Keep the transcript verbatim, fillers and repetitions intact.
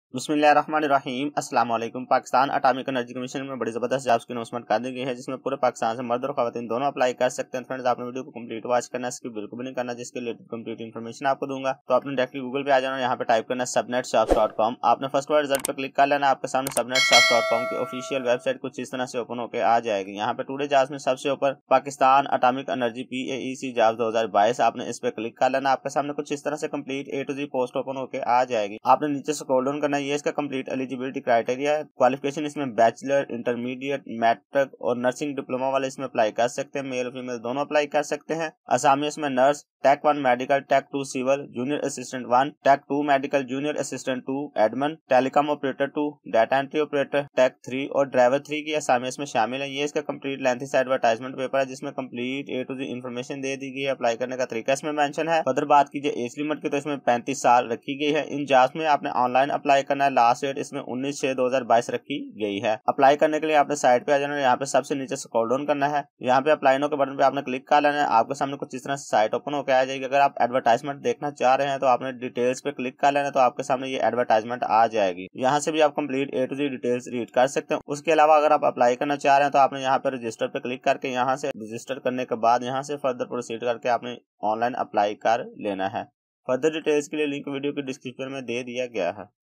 बिस्मिल्लाहिर्रहमानिर्रहीम अस्सलाम वालेकुम। पाकिस्तान एटॉमिक एनर्जी कमीशन में बड़ी जबरदस्त जॉब्स की अनाउंसमेंट कर दी गई है, जिसमें पूरे पाकिस्तान से मर्द और खवातीन दोनों अप्लाई कर सकते हैं। फ्रेंड्स, आपने वीडियो को कंप्लीट वॉच करना है, इसकी बिल्कुल भी नहीं करना, जिसके रिलेटेड कंप्लीट इन्फॉर्मेशन आपको दूंगा। तो आपने डायरेक्टली गूगल पे आ जाना, यहाँ पे टाइप करना है सबनेट जॉब्स डॉट कॉम। आपने फर्स्ट बार रिजल्ट पर क्लिक कर लेना, आपके सामने सबनेट जॉब्स डॉट कॉम की ऑफिशियल वेबसाइट कुछ इस तरह से ओपन होकर आ जाएगी। यहाँ पे टुडे जॉब्स में सबसे ऊपर Pakistan atomic energy P A E C jobs दो हजार बाईस, आपने इस पे क्लिक कर लेना। आपके सामने कुछ इस तरह से complete A to Z post open होकर आ जाएगी। आपने नीचे स्क्रॉल डाउन करना है, ये इसका कंप्लीट एलिजिबिलिटी क्राइटेरिया है। क्वालिफिकेशन इसमें बैचलर, इंटरमीडिएट, मैट्रिक और नर्सिंग डिप्लोमा वाले इसमें अप्लाई कर सकते हैं। मेल और फीमेल दोनों अप्लाई कर सकते हैं। असामी इसमें nurse, tech one medical, tech two civil, junior assistant one, tech two medical, junior assistant two, admin, telecom operator two, data entry operator, tech three और ड्राइवर थ्री की असामी इसमें शामिल है। ये इसका कंप्लीट लेंथी सा एडवर्टाइजमेंट पेपर है, जिसमें complete A to Z information दे दी गई है। अप्लाई करने का तरीका इसमें मेंशन है। फर्दर बात कीजिए एज लिमिट की, तो इसमें पैंतीस साल रखी गई है। इन जॉब्स में आपने ऑनलाइन अप्लाई करना है। लास्ट डेट इसमें उन्नीस छह दो हजार बाईस रखी गई है। अप्लाई करने के लिए आपने साइट पे आ जाना है, यहाँ पे सबसे नीचे स्क्रॉल डाउन करना है, यहाँ पे अप्लाई नो के बटन पे आपने क्लिक कर लेना है। आपके सामने कुछ इस तरह से साइट ओपन होकर आ जाएगी। अगर आप एडवर्टाइजमेंट देखना चाह रहे हैं तो आपने डिटेल्स पे क्लिक कर लेना है, तो आपके सामने ये एडवर्टाइजमेंट आ जाएगी। यहाँ से भी आप complete A to Z details read कर सकते हैं। उसके अलावा अगर आप अप्लाई करना चाह रहे हैं तो आपने यहाँ पे रजिस्टर पे क्लिक करके यहाँ से रजिस्टर करने के बाद यहाँ से फर्दर प्रोसीड करके आपने ऑनलाइन अप्लाई कर लेना है। फर्दर डिटेल्स के लिए लिंक वीडियो की डिस्क्रिप्शन में दे दिया गया है।